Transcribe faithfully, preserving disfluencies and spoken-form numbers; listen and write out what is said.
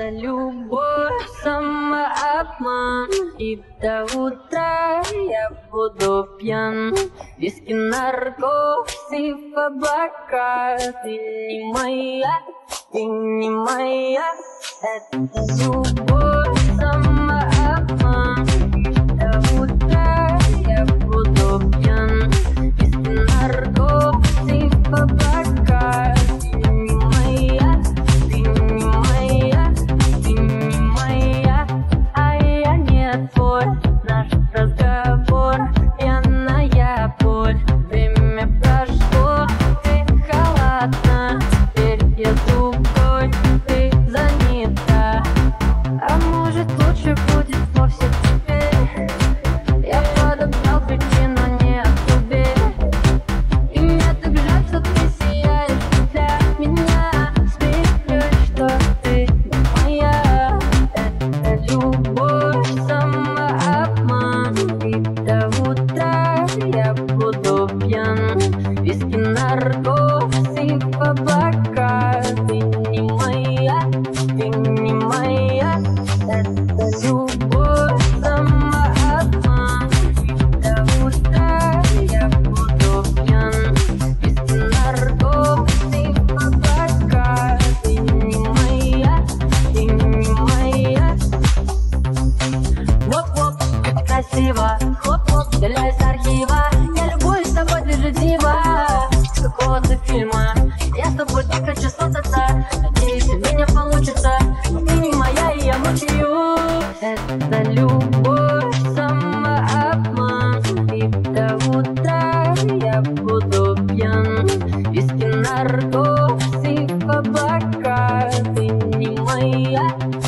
Это любовь, самообман, и до утра я буду пьян. Виски, наркотик, облака. Ты не моя, ты не моя. Это любовь, самообман, и до утра я буду пьян. Виски, наркотик, облака. Ты не моя, ты не моя, ты не моя, а я не твой. Наш разговор, пьяная боль. Время прошло, ты холодна. Теперь я другой, ты занята. А может лучше будет вовсе теперь. Я подобрал причину, не отубей. И мне так жаль, что ты сияешь для меня. Смеюсь, что ты не моя. Это любовь, самообман, и до утра я буду пьян. Виски, наркотик, облака. Ты не моя, ты не моя. Это любовь, самообман, и до утра я буду пьян. Виски, наркотик, облака. Ты не моя, ты не моя. Воп-воп, это красиво. Хлоп-хлоп, стреляй из архива. Я любуюсь с тобой, ты же дива. С какого-то фильма. Я с тобой не хочу сфотаться. Надеюсь, у меня получится. Но ты не моя, и я мучаюсь. Это любовь, самообман, и до утра я буду пьян. Виски, наркотик, облака. Ты не моя.